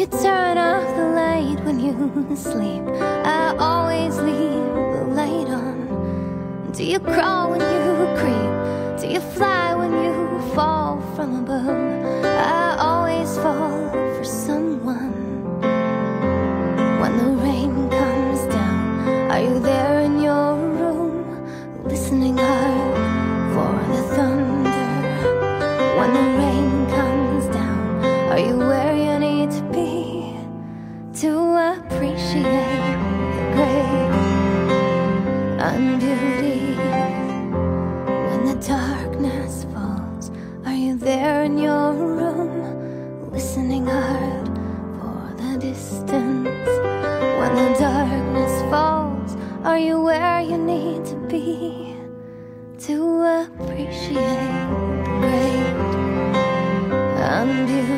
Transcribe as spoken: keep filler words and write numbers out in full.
you turn off the light when you sleep? I always leave the light on. Do you crawl when you creep? Do you fly when you fall from above? I always fall for someone. When the rain comes down, are you there in your room, listening hard for the thunder? When the rain comes down, are you where you need to be to appreciate the great and beauty? When the darkness falls, are you there in your room, listening hard for the distance? When the darkness falls, are you where you need to be to appreciate the great and beauty?